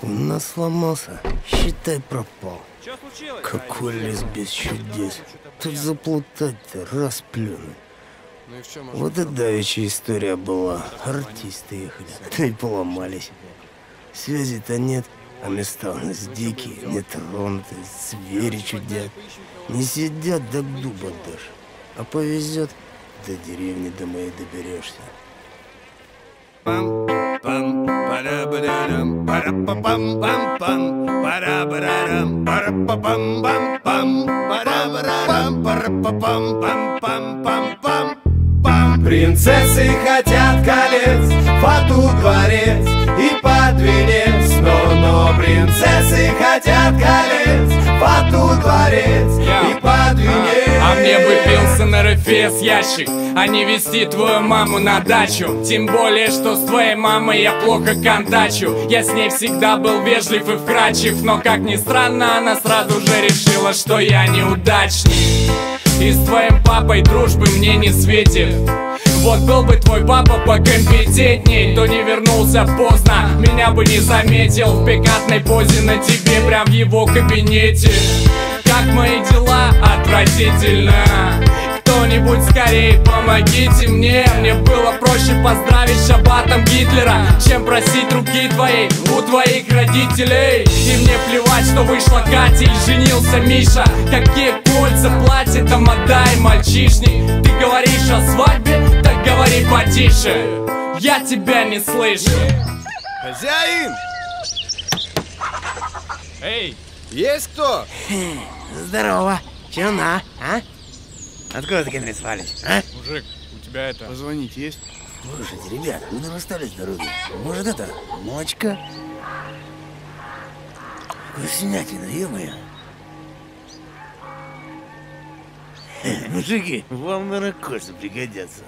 У нас сломался, считай, пропал. Что случилось? Какой лес без чудес. Тут заплутать-то, расплюнуть. Ну и в чем Вот и давеча история была. Артисты ехали, да и поломались. Связи-то нет, а места у нас дикие, нетронутые, звери чудят. Не сидят, да к дуба дашь. А повезет, до деревни до моей доберешься. Принцессы хотят колец, фату дворец и под венец. Но принцессы хотят колец, фату дворец и под венец. А мне бы пился на РФС ящик, а не везти твою маму на дачу. Тем более, что с твоей мамой я плохо контачу. Я с ней всегда был вежлив и вкрадчив, но, как ни странно, она сразу же решила, что я неудачник. И с твоим папой дружбы мне не светит. Вот был бы твой папа покомпетентней, то не вернулся поздно, меня бы не заметил в пикантной позе на тебе, прям в его кабинете. Как мои дела? Отвратительно. Кто-нибудь скорее помогите мне. Мне было проще поздравить с шаббатом Гитлера, чем просить руки твоей у твоих родителей. И мне плевать, что вышла Катя и женился Миша. Какие кольца, платье там отдай, мальчишник. Ты говоришь о свадьбе? Так говори потише, я тебя не слышу. Хозяин! Эй! Есть кто? Здорово. Чё на, а? Откуда такие свались, а? Мужик, у тебя это... Позвонить есть? Слушайте, ребята, вы нам остались с дороги. Может, это ночка? Вкуснятина, ё-моё. Мужики, вам, наверное, кольца пригодятся.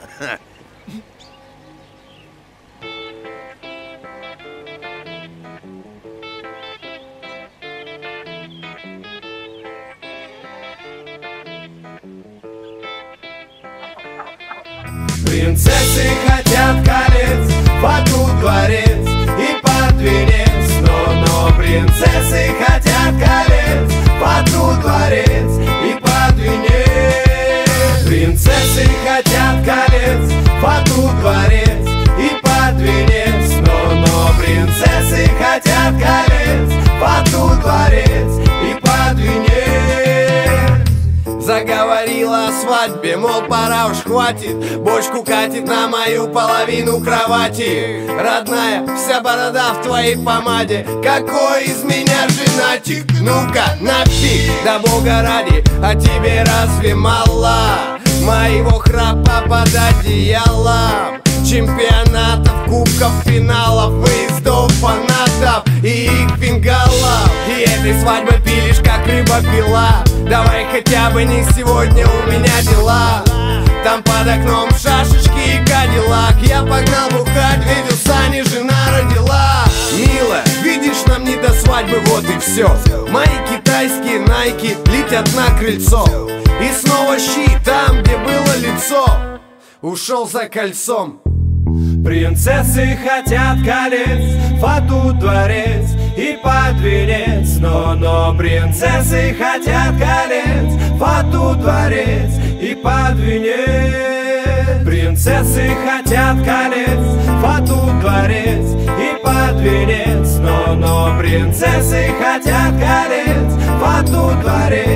Принцессы хотят колец, фату дворец и под венец. Но принцессы хотят колец, фату дворец и под венец. Принцессы хотят колец, фату дворец и под венец. Но принцессы хотят колец, фату дворец и под венец. Заговорила о свадьбе, мол, пора уж хватит. Бочку катит на мою половину кровати. Родная, вся борода в твоей помаде. Какой из меня женатик? Ну-ка, напик, да бога ради, а тебе разве мало моего храпа под одеялом? Чемпионатов, кубков, финалов, выездов, фанатов и их фингалов. И этой свадьбы пилишь, как рыба пила. Давай хотя бы не сегодня, у меня дела. Там под окном шашечки и кадиллак. Я погнал бухать, ведь у Сани жена родила. Милая, видишь, нам не до свадьбы, вот и все. Мои китайские найки летят на крыльцо. И снова щи там, где было лицо. Ушел за кольцом. Принцессы хотят колец, фату дворец и под венец. Но принцессы хотят колец, фату дворец и под венец. Принцессы хотят колец, фату дворец и под венец. Но принцессы хотят колец, фату дворец